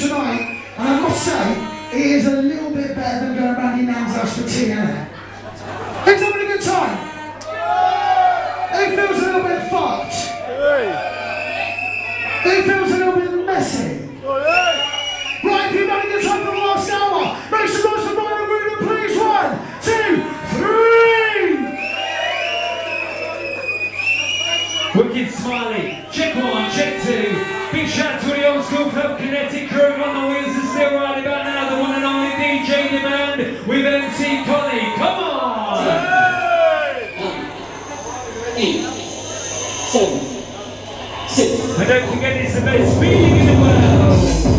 tonight, and I must say, it is a little bit better than going around your nan's house for tea, isn't it? Who's having a good time? Who feels a little bit fucked? Who feels a little bit messy? Right, if you've had a good time for the last hour, make some noise for Ryan and Ruben, please. 1, 2, 3! Wicked Smiley, check 1, check 2. Big shout out to the old school club kinetic crew on the wheels and still right about now. The one and only DJ Demand with MC Connie. Come on! 8, 7, 6. And don't forget, it's the best feeling in the world.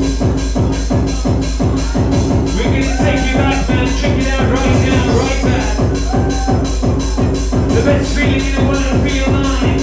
We're going to take you back, man. Check it out right now, right back. The best feeling in the world for your mind.